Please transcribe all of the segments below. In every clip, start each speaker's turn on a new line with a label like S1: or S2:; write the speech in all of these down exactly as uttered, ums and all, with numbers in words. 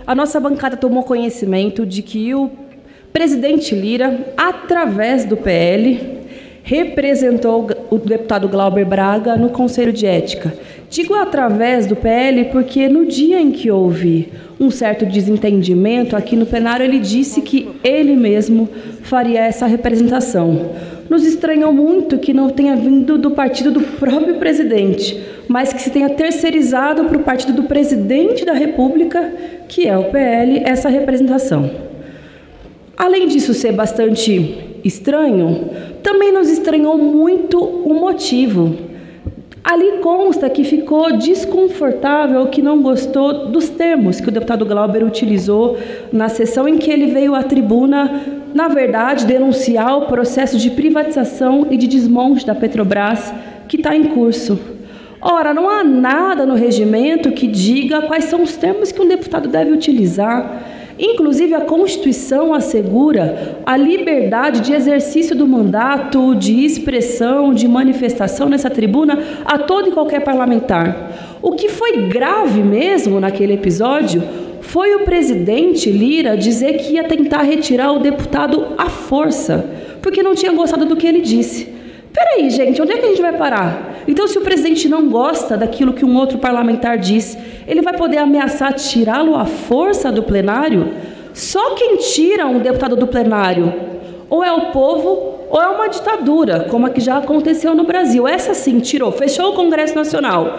S1: a nossa bancada tomou conhecimento de que o presidente Lira, através do P L, representou o deputado Glauber Braga no Conselho de Ética. Digo através do P L porque no dia em que houve um certo desentendimento aqui no plenário, ele disse que ele mesmo faria essa representação. Nos estranhou muito que não tenha vindo do partido do próprio presidente, mas que se tenha terceirizado para o partido do presidente da República, que é o P L, essa representação. Além disso ser bastante estranho, também nos estranhou muito o motivo. Ali consta que ficou desconfortável, que não gostou dos termos que o deputado Glauber utilizou na sessão em que ele veio à tribuna, na verdade, denunciar o processo de privatização e de desmonte da Petrobras que está em curso. Ora, não há nada no regimento que diga quais são os termos que um deputado deve utilizar. Inclusive, a Constituição assegura a liberdade de exercício do mandato, de expressão, de manifestação nessa tribuna a todo e qualquer parlamentar. O que foi grave mesmo naquele episódio foi o presidente Lira dizer que ia tentar retirar o deputado à força, porque não tinha gostado do que ele disse. Peraí, gente, onde é que a gente vai parar? Então, se o presidente não gosta daquilo que um outro parlamentar diz, ele vai poder ameaçar tirá-lo à força do plenário? Só quem tira um deputado do plenário ou é o povo ou é uma ditadura, como a que já aconteceu no Brasil. Essa sim tirou, fechou o Congresso Nacional.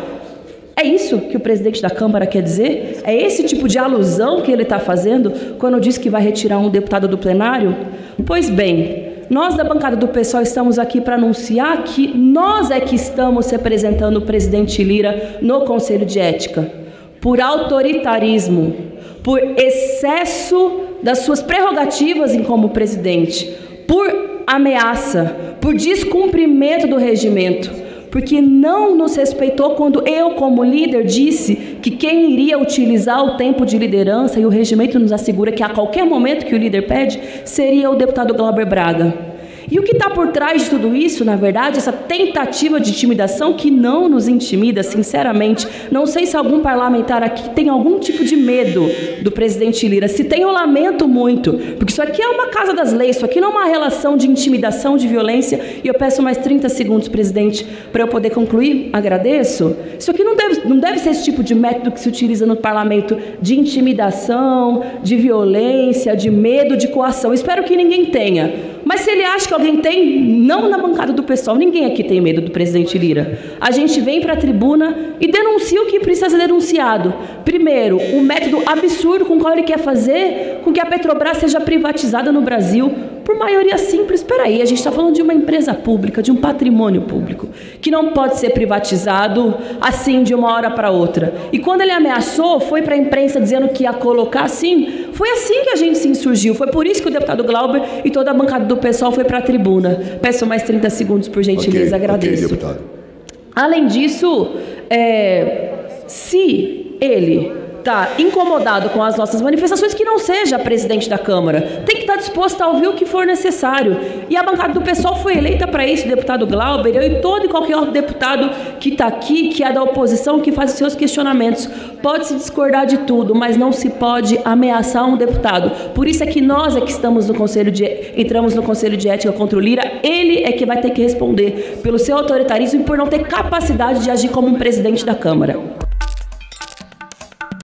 S1: É isso que o presidente da Câmara quer dizer? É esse tipo de alusão que ele está fazendo quando diz que vai retirar um deputado do plenário? Pois bem, nós da bancada do PSOL estamos aqui para anunciar que nós é que estamos representando o presidente Lira no Conselho de Ética. Por autoritarismo, por excesso das suas prerrogativas em como presidente, por ameaça, por descumprimento do regimento, porque não nos respeitou quando eu, como líder, disse que quem iria utilizar o tempo de liderança, e o regimento nos assegura que a qualquer momento que o líder pede, seria o deputado Glauber Braga. E o que está por trás de tudo isso, na verdade, essa tentativa de intimidação que não nos intimida, sinceramente. Não sei se algum parlamentar aqui tem algum tipo de medo do presidente Lira. Se tem, eu lamento muito, porque isso aqui é uma casa das leis, isso aqui não é uma relação de intimidação, de violência. E eu peço mais trinta segundos, presidente, para eu poder concluir. Agradeço. Isso aqui não deve, não deve ser esse tipo de método que se utiliza no parlamento, de intimidação, de violência, de medo, de coação. Espero que ninguém tenha. Mas se ele acha que alguém tem, não na bancada do PSOL, ninguém aqui tem medo do presidente Lira. A gente vem para a tribuna e denuncia o que precisa ser denunciado. Primeiro, o método absurdo com o qual ele quer fazer com que a Petrobras seja privatizada no Brasil por maioria simples. Espera aí, a gente está falando de uma empresa pública, de um patrimônio público, que não pode ser privatizado assim de uma hora para outra. E quando ele ameaçou, foi para a imprensa dizendo que ia colocar assim, foi assim que a gente se insurgiu. Foi por isso que o deputado Glauber e toda a bancada do PSOL foi para a tribuna. Peço mais trinta segundos, por gentileza, okay, agradeço. Okay, deputado. Além disso, é, se ele está incomodado com as nossas manifestações, que não seja presidente da Câmara. Tem que estar disposto a ouvir o que for necessário. E a bancada do PSOL foi eleita para isso, o deputado Glauber, eu e todo e qualquer outro deputado que está aqui, que é da oposição, que faz os seus questionamentos. Pode-se discordar de tudo, mas não se pode ameaçar um deputado. Por isso é que nós é que estamos no Conselho de, entramos no Conselho de Ética contra o Lira. Ele é que vai ter que responder pelo seu autoritarismo e por não ter capacidade de agir como um presidente da Câmara.